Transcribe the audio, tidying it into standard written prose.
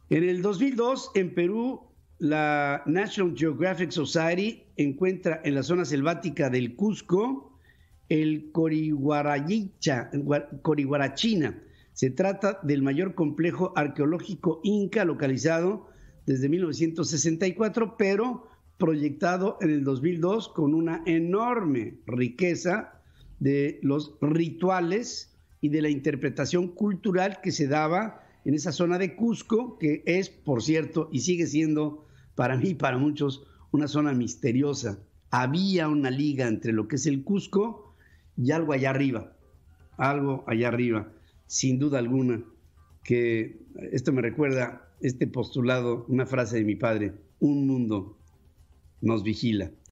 En el 2002, en Perú, la National Geographic Society encuentra en la zona selvática del Cusco el Corihuarachina. Se trata del mayor complejo arqueológico inca localizado desde 1964, pero proyectado en el 2002 con una enorme riqueza de los rituales y de la interpretación cultural que se daba en esa zona de Cusco, que es, por cierto, y sigue siendo para mí y para muchos una zona misteriosa. Había una liga entre lo que es el Cusco y algo allá arriba, sin duda alguna, que esto me recuerda este postulado, una frase de mi padre: un mundo nos vigila.